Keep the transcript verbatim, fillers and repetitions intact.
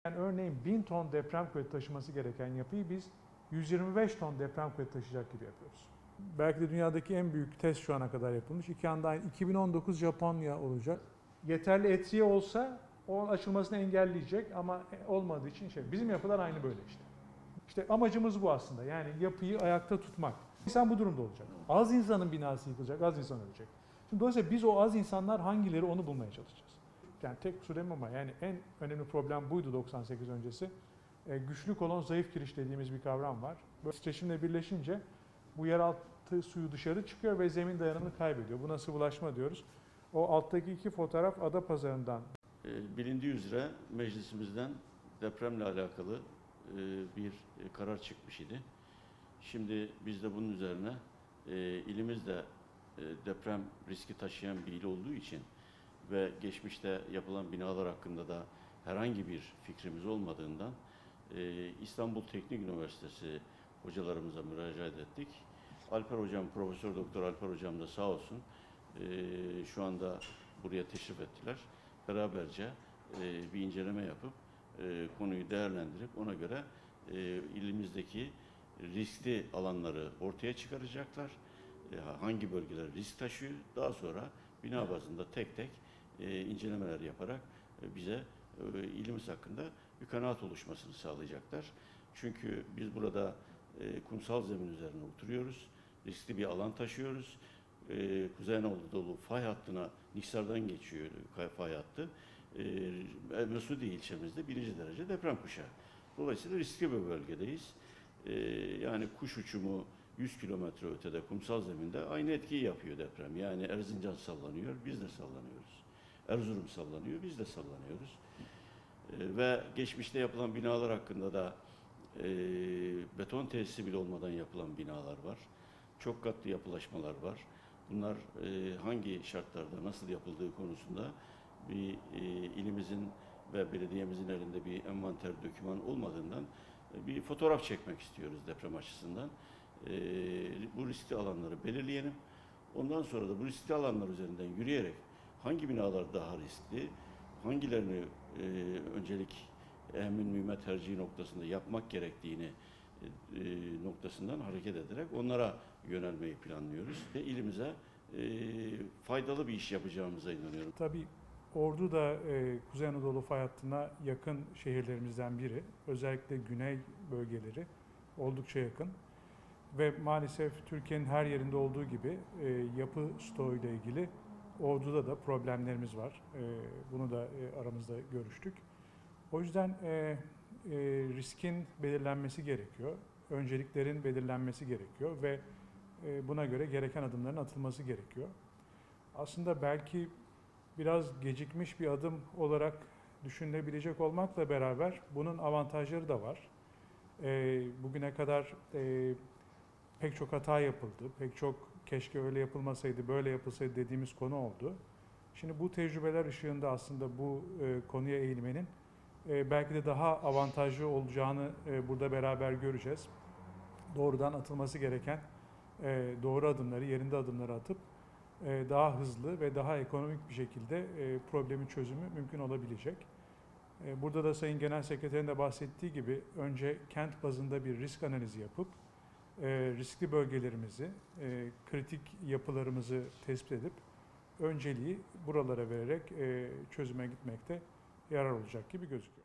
Yani örneğin bin ton deprem kuvveti taşıması gereken yapıyı biz yüz yirmi beş ton deprem kuvveti taşıyacak gibi yapıyoruz. Belki de dünyadaki en büyük test şu ana kadar yapılmış. İki anda iki bin on dokuz Japonya olacak. Yeterli etriği olsa o açılmasını engelleyecek ama olmadığı için şey. Bizim yapılar aynı böyle işte. İşte amacımız bu aslında. Yani yapıyı ayakta tutmak. İnsan bu durumda olacak. Az insanın binası yıkılacak, az insan ölecek. Şimdi dolayısıyla biz o az insanlar hangileri onu bulmaya çalışacağız. Yani tek söyleyeyim ama yani en önemli problem buydu doksan sekiz öncesi. E, güçlü kolon zayıf giriş dediğimiz bir kavram var. Böyle titreşimle birleşince bu yeraltı suyu dışarı çıkıyor ve zemin dayanımını kaybediyor. Buna sıvılaşma diyoruz. O alttaki iki fotoğraf Adapazarı'ndan. E, bilindiği üzere meclisimizden depremle alakalı e, bir karar çıkmış idi. Şimdi biz de bunun üzerine e, ilimizde e, deprem riski taşıyan bir il olduğu için ve geçmişte yapılan binalar hakkında da herhangi bir fikrimiz olmadığından e, İstanbul Teknik Üniversitesi hocalarımıza müracaat ettik. Alper Hocam, Profesör Doktor Alper Hocam da sağ olsun e, şu anda buraya teşrif ettiler. Beraberce e, bir inceleme yapıp e, konuyu değerlendirip ona göre e, ilimizdeki riskli alanları ortaya çıkaracaklar. E, hangi bölgeler risk taşıyor? Daha sonra bina bazında tek tek e, incelemeler yaparak e, bize e, ilimiz hakkında bir kanaat oluşmasını sağlayacaklar. Çünkü biz burada e, kumsal zemin üzerine oturuyoruz. Riskli bir alan taşıyoruz. E, Kuzey Anadolu fay hattına Niksar'dan geçiyor fay hattı. E, Mesudi ilçemizde birinci derece deprem kuşağı. Dolayısıyla riskli bir bölgedeyiz. E, yani kuş uçumu yüz kilometre ötede kumsal zeminde aynı etkiyi yapıyor deprem. Yani Erzincan sallanıyor, biz de sallanıyoruz. Erzurum sallanıyor, biz de sallanıyoruz. E, ve geçmişte yapılan binalar hakkında da e, beton tesisi bile olmadan yapılan binalar var. Çok katlı yapılaşmalar var. Bunlar e, hangi şartlarda nasıl yapıldığı konusunda bir e, ilimizin ve belediyemizin elinde bir envanter doküman olmadığından e, bir fotoğraf çekmek istiyoruz deprem açısından. E, bu riskli alanları belirleyelim. Ondan sonra da bu riskli alanlar üzerinden yürüyerek hangi binalar daha riskli, hangilerini e, öncelik emin mühimmet tercihi noktasında yapmak gerektiğini e, noktasından hareket ederek onlara yönelmeyi planlıyoruz ve ilimize e, faydalı bir iş yapacağımıza inanıyorum. Tabii Ordu da e, Kuzey Anadolu fay hattına yakın şehirlerimizden biri. Özellikle güney bölgeleri oldukça yakın. Ve maalesef Türkiye'nin her yerinde olduğu gibi e, yapı stoğu ile ilgili Ordu'da da problemlerimiz var. E, bunu da e, aramızda görüştük. O yüzden e, e, riskin belirlenmesi gerekiyor. Önceliklerin belirlenmesi gerekiyor ve e, buna göre gereken adımların atılması gerekiyor. Aslında belki biraz gecikmiş bir adım olarak düşünülebilecek olmakla beraber bunun avantajları da var. E, bugüne kadar e, pek çok hata yapıldı, pek çok keşke öyle yapılmasaydı, böyle yapılsaydı dediğimiz konu oldu. Şimdi bu tecrübeler ışığında aslında bu e, konuya eğilmenin e, belki de daha avantajlı olacağını e, burada beraber göreceğiz. Doğrudan atılması gereken e, doğru adımları, yerinde adımları atıp e, daha hızlı ve daha ekonomik bir şekilde e, problemin çözümü mümkün olabilecek. E, burada da Sayın Genel Sekreterin de bahsettiği gibi önce kent bazında bir risk analizi yapıp e, riskli bölgelerimizi, e, kritik yapılarımızı tespit edip önceliği buralara vererek e, çözüme gitmekte yarar olacak gibi gözüküyor.